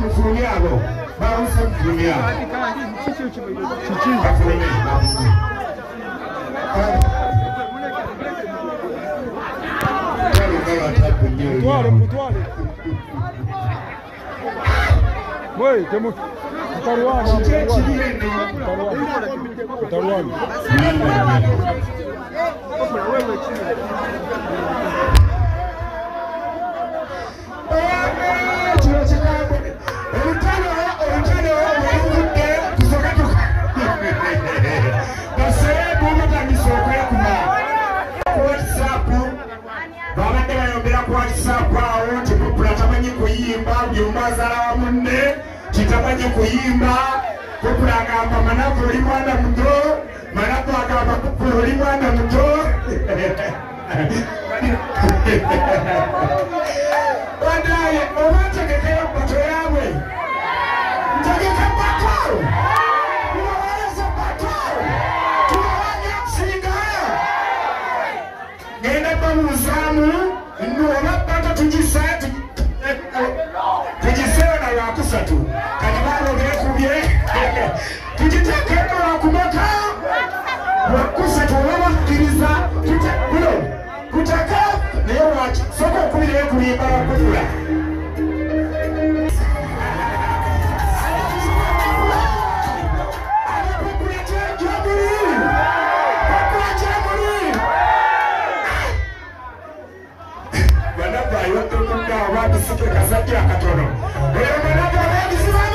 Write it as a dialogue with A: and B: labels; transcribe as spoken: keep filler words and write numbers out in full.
A: mufuniabo bawuse mufuniabo chichi bafuni
B: Mutuale, mutuale. Voi, che mu... Taruano, Taruano. Taruano.
A: Chitamanyi kuyimba kupulagamba manafu oli mwana muto manafu agamba kupula oli mwana muto wadaye obategekeyo bato yabwe ntegeka bato uwawaleza bato tuwawanya kusingayo genda bamuzamu nuoba bato tugisati tugiseyo na lwakusatu kanibalo gekubye tugiteekeko lwakumeka lwakusatu olwabakkiriza buno kutaka naye waki soka okubira ekulimba wakufula Yoyomanava abadisike kasajja akatono. Yoyomanava abadisike